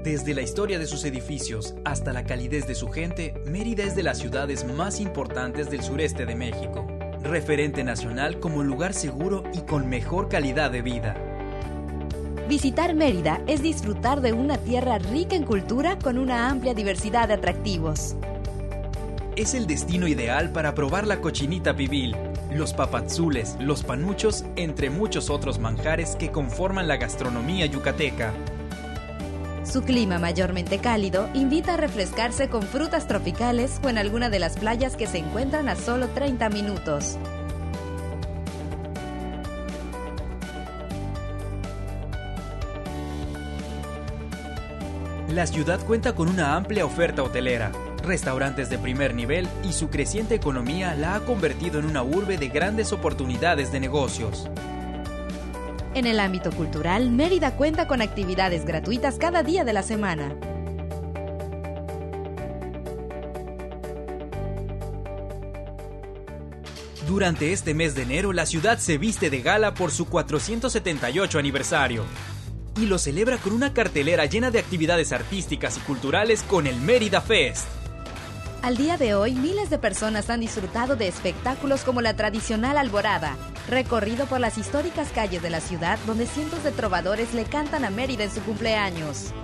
Desde la historia de sus edificios hasta la calidez de su gente, Mérida es de las ciudades más importantes del sureste de México. Referente nacional como lugar seguro y con mejor calidad de vida. Visitar Mérida es disfrutar de una tierra rica en cultura con una amplia diversidad de atractivos. Es el destino ideal para probar la cochinita pibil, los papadzules, los panuchos, entre muchos otros manjares que conforman la gastronomía yucateca. Su clima mayormente cálido invita a refrescarse con frutas tropicales o en alguna de las playas que se encuentran a solo 30 minutos. La ciudad cuenta con una amplia oferta hotelera, restaurantes de primer nivel y su creciente economía la ha convertido en una urbe de grandes oportunidades de negocios. En el ámbito cultural, Mérida cuenta con actividades gratuitas cada día de la semana. Durante este mes de enero, la ciudad se viste de gala por su 478 aniversario y lo celebra con una cartelera llena de actividades artísticas y culturales con el Mérida Fest. Al día de hoy, miles de personas han disfrutado de espectáculos como la tradicional alborada, recorrido por las históricas calles de la ciudad donde cientos de trovadores le cantan a Mérida en su cumpleaños.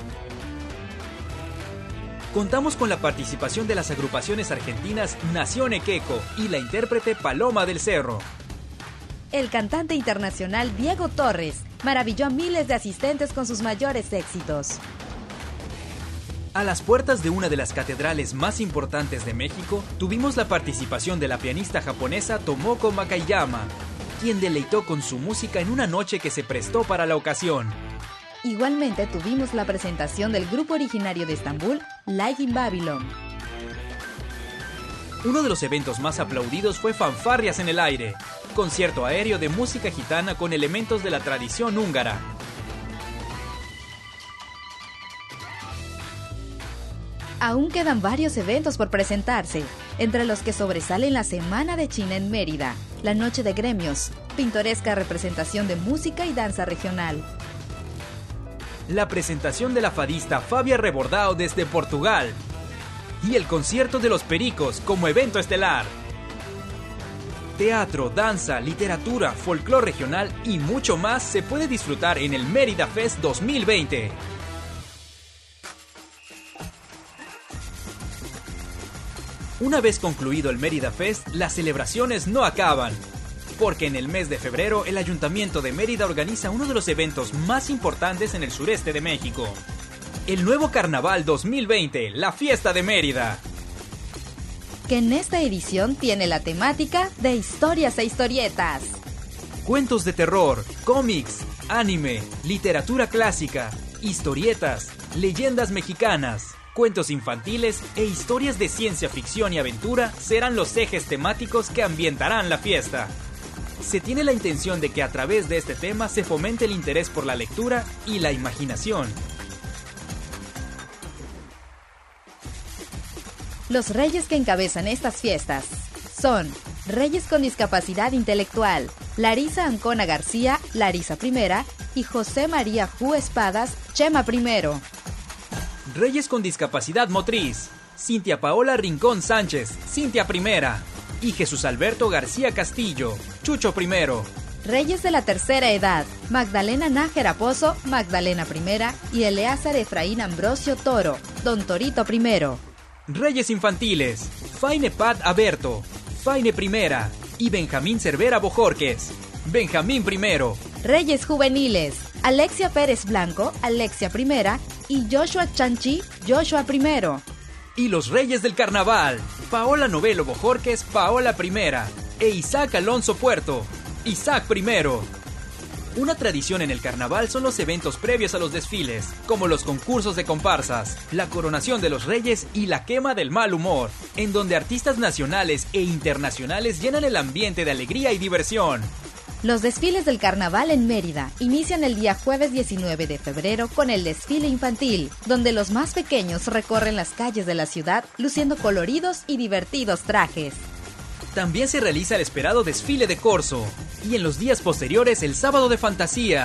Contamos con la participación de las agrupaciones argentinas Nación Equeco y la intérprete Paloma del Cerro. El cantante internacional Diego Torres maravilló a miles de asistentes con sus mayores éxitos. A las puertas de una de las catedrales más importantes de México, tuvimos la participación de la pianista japonesa Tomoko Makayama, quien deleitó con su música en una noche que se prestó para la ocasión. Igualmente tuvimos la presentación del grupo originario de Estambul, Like in Babylon. Uno de los eventos más aplaudidos fue Fanfarrias en el Aire, concierto aéreo de música gitana con elementos de la tradición húngara. Aún quedan varios eventos por presentarse, entre los que sobresalen la Semana de China en Mérida, la Noche de Gremios, pintoresca representación de música y danza regional. La presentación de la fadista Fabia Rebordao desde Portugal y el concierto de los Pericos como evento estelar. Teatro, danza, literatura, folclore regional y mucho más se puede disfrutar en el Mérida Fest 2020. Una vez concluido el Mérida Fest, las celebraciones no acaban, porque en el mes de febrero el Ayuntamiento de Mérida organiza uno de los eventos más importantes en el sureste de México. El nuevo Carnaval 2020, la Fiesta de Mérida. Que en esta edición tiene la temática de historias e historietas. Cuentos de terror, cómics, anime, literatura clásica, historietas, leyendas mexicanas, cuentos infantiles e historias de ciencia ficción y aventura serán los ejes temáticos que ambientarán la fiesta. Se tiene la intención de que a través de este tema se fomente el interés por la lectura y la imaginación. Los reyes que encabezan estas fiestas son Reyes con discapacidad intelectual, Larisa Ancona García, Larisa I, y José María Ju Espadas, Chema I. Reyes con discapacidad motriz, Cintia Paola Rincón Sánchez, Cintia I, y Jesús Alberto García Castillo, Chucho I. Reyes de la tercera edad, Magdalena Nájera Pozo, Magdalena I, y Eleazar Efraín Ambrosio Toro, Don Torito I. Reyes infantiles, Faine Pat Aberto, Faine I, y Benjamín Cervera Bojorques, Benjamín I. Reyes juveniles, Alexia Pérez Blanco, Alexia I, y Joshua Chanchi, Joshua I. Y los Reyes del Carnaval, Paola Novelo Bojorques, Paola I, e Isaac Alonso Puerto, Isaac I. Una tradición en el carnaval son los eventos previos a los desfiles, como los concursos de comparsas, la coronación de los reyes y la quema del mal humor, en donde artistas nacionales e internacionales llenan el ambiente de alegría y diversión. Los desfiles del carnaval en Mérida inician el día jueves 19 de febrero con el desfile infantil, donde los más pequeños recorren las calles de la ciudad luciendo coloridos y divertidos trajes. También se realiza el esperado desfile de corso, y en los días posteriores el sábado de fantasía,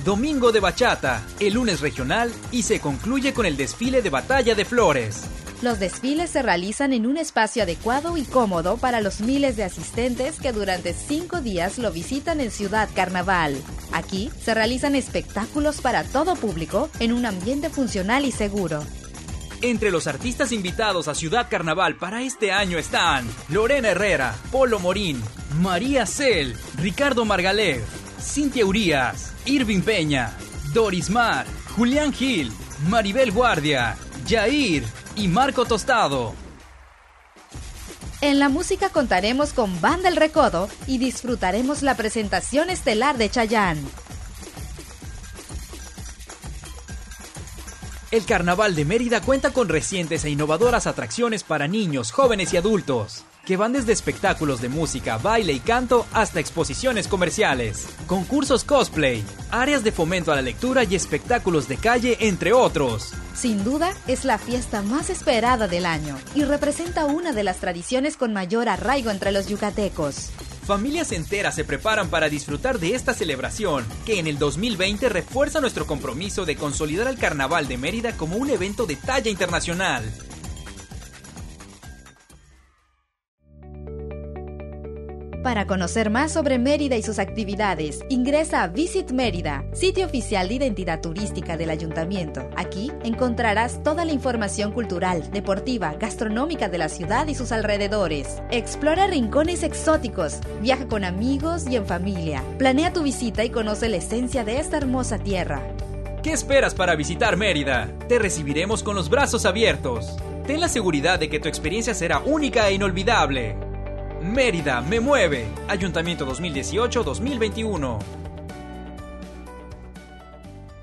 domingo de bachata, el lunes regional y se concluye con el desfile de Batalla de Flores. Los desfiles se realizan en un espacio adecuado y cómodo para los miles de asistentes que durante 5 días lo visitan en Ciudad Carnaval. Aquí se realizan espectáculos para todo público en un ambiente funcional y seguro. Entre los artistas invitados a Ciudad Carnaval para este año están Lorena Herrera, Polo Morín, María Cel, Ricardo Margalef, Cintia Urías, Irving Peña, Doris Mar, Julián Gil, Maribel Guardia, Jair y Marco Tostado. En la música contaremos con Banda El Recodo y disfrutaremos la presentación estelar de Chayanne. El Carnaval de Mérida cuenta con recientes e innovadoras atracciones para niños, jóvenes y adultos, que van desde espectáculos de música, baile y canto hasta exposiciones comerciales, concursos cosplay, áreas de fomento a la lectura y espectáculos de calle, entre otros. Sin duda, es la fiesta más esperada del año y representa una de las tradiciones con mayor arraigo entre los yucatecos. Familias enteras se preparan para disfrutar de esta celebración, que en el 2020 refuerza nuestro compromiso de consolidar el Carnaval de Mérida como un evento de talla internacional. Para conocer más sobre Mérida y sus actividades, ingresa a Visit Mérida, sitio oficial de identidad turística del ayuntamiento. Aquí encontrarás toda la información cultural, deportiva, gastronómica de la ciudad y sus alrededores. Explora rincones exóticos, viaja con amigos y en familia. Planea tu visita y conoce la esencia de esta hermosa tierra. ¿Qué esperas para visitar Mérida? Te recibiremos con los brazos abiertos. Ten la seguridad de que tu experiencia será única e inolvidable. Mérida me mueve. Ayuntamiento 2018-2021.